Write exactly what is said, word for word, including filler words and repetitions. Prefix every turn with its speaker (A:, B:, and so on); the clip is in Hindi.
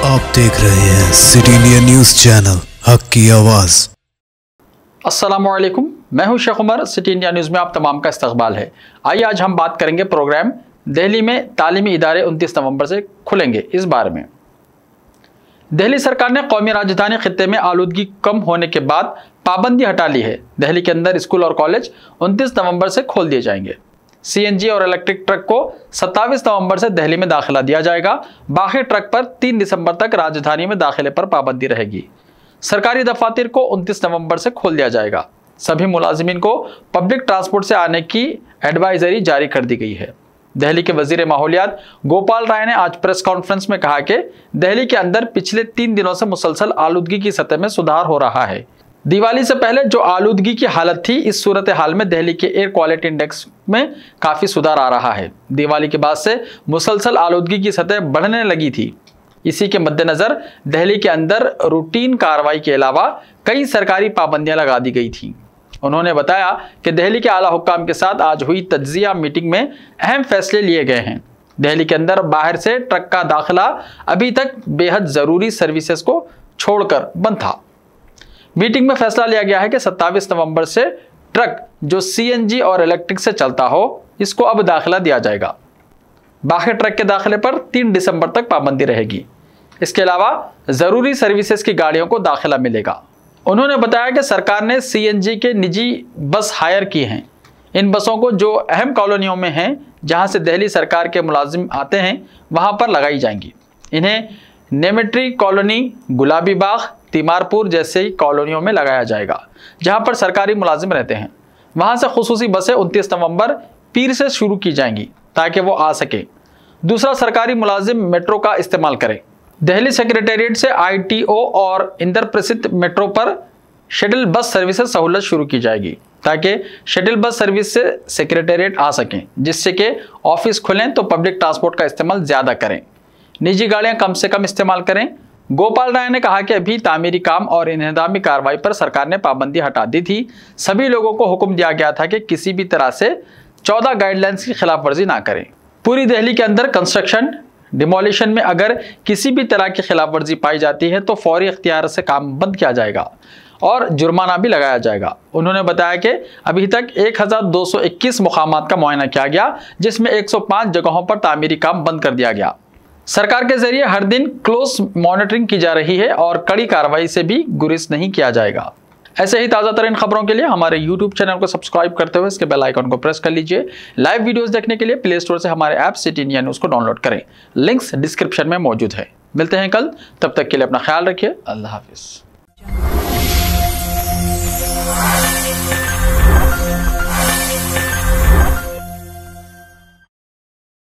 A: आप देख रहे हैं सिटी इंडिया न्यूज चैनल, हक की आवाज।
B: अस्सलामुअलैकुम, मैं हूं Sheikh Umar. City India News में आप तमाम का इस्तकबाल है। आइए आज हम बात करेंगे प्रोग्राम दिल्ली में तालीमी इदारे उनतीस नवंबर से खुलेंगे इस बारे में। दिल्ली सरकार ने कौमी राजधानी खित्ते में आलूदगी कम होने के बाद पाबंदी हटा ली है। दिल्ली के अंदर स्कूल और कॉलेज उनतीस नवंबर से खोल दिए जाएंगे। सीएनजी और इलेक्ट्रिक ट्रक को सत्ताईस नवंबर से दिल्ली में दाखिला दिया जाएगा। बाकी ट्रक पर तीन दिसंबर तक राजधानी में दाखिले पर पाबंदी रहेगी। सरकारी दफातर को उनतीस नवंबर से खोल दिया जाएगा। सभी मुलाजिमीन को पब्लिक ट्रांसपोर्ट से आने की एडवाइजरी जारी कर दी गई है। दिल्ली के वजीर माहौलियात गोपाल राय ने आज प्रेस कॉन्फ्रेंस में कहा कि दिल्ली के अंदर पिछले तीन दिनों से मुसलसल आलूदगी की सतह में सुधार हो रहा है। दिवाली से पहले जो आलूदगी की हालत थी, इस सूरत हाल में दिल्ली के एयर क्वालिटी इंडेक्स में काफ़ी सुधार आ रहा है। दिवाली के बाद से मुसलसल आलूदगी की सतह बढ़ने लगी थी। इसी के मद्देनज़र दिल्ली के अंदर रूटीन कार्रवाई के अलावा कई सरकारी पाबंदियां लगा दी गई थी। उन्होंने बताया कि दिल्ली के आला हुक्काम के साथ आज हुई तज्जिया मीटिंग में अहम फैसले लिए गए हैं। दिल्ली के अंदर बाहर से ट्रक का दाखिला अभी तक बेहद ज़रूरी सर्विसेज को छोड़कर बंद था। मीटिंग में फैसला लिया गया है कि सत्ताईस नवंबर से ट्रक जो सीएनजी और इलेक्ट्रिक से चलता हो, इसको अब दाखिला दिया जाएगा। बाकी ट्रक के दाखिले पर तीन दिसंबर तक पाबंदी रहेगी। इसके अलावा ज़रूरी सर्विसेज की गाड़ियों को दाखिला मिलेगा। उन्होंने बताया कि सरकार ने सीएनजी के निजी बस हायर की हैं। इन बसों को जो अहम कॉलोनियों में हैं, जहां से दिल्ली सरकार के मुलाजिम आते हैं, वहां पर लगाई जाएंगी। इन्हें नेमेट्री कॉलोनी, गुलाबी बाग, तिमारपुर जैसे कॉलोनियों में लगाया जाएगा, जहां पर सरकारी मुलाजिम रहते हैं। वहां से खुसूसी बसें उनतीस नवंबर पीर से शुरू की जाएंगी ताकि वो आ सके। दूसरा, सरकारी मुलाजिम मेट्रो का इस्तेमाल करें। दिल्ली सेक्रेटेरिएट से आईटीओ और इंद्रप्रस्थ मेट्रो पर शटल बस सर्विसेज सहूलत शुरू की जाएगी ताकि शटल बस सर्विस से सेक्रेटेरिएट आ सकें, जिससे कि ऑफिस खुलें तो पब्लिक ट्रांसपोर्ट का इस्तेमाल ज़्यादा करें, निजी गाड़ियां कम से कम इस्तेमाल करें। गोपाल राय ने कहा कि अभी तामीरी काम और इंहदामी कार्रवाई पर सरकार ने पाबंदी हटा दी थी। सभी लोगों को हुक्म दिया गया था कि किसी भी तरह से चौदह गाइडलाइंस की खिलाफ वर्जी ना करें। पूरी दिल्ली के अंदर कंस्ट्रक्शन डिमोलिशन में अगर किसी भी तरह की खिलाफ वर्जी पाई जाती है तो फौरी इख्तियार से काम बंद किया जाएगा और जुर्माना भी लगाया जाएगा। उन्होंने बताया कि अभी तक एक हज़ार दो सौ इक्कीस मुकामात का मुआयना किया गया, जिसमें एक सौ पाँच जगहों पर तामीरी काम बंद कर दिया गया। सरकार के जरिए हर दिन क्लोज मॉनिटरिंग की जा रही है और कड़ी कार्रवाई से भी गुरेज नहीं किया जाएगा। ऐसे ही ताज़ा तरीन खबरों के लिए हमारे यूट्यूब चैनल को सब्सक्राइब करते हुए इसके बेल आइकन को प्रेस कर लीजिए। लाइव वीडियोस देखने के लिए प्ले स्टोर से हमारे ऐप सिटी इंडिया न्यूज़ को डाउनलोड करें। लिंक्स डिस्क्रिप्शन में मौजूद है। मिलते हैं कल, तब तक के लिए अपना ख्याल रखिए। अल्लाह हाफिज़।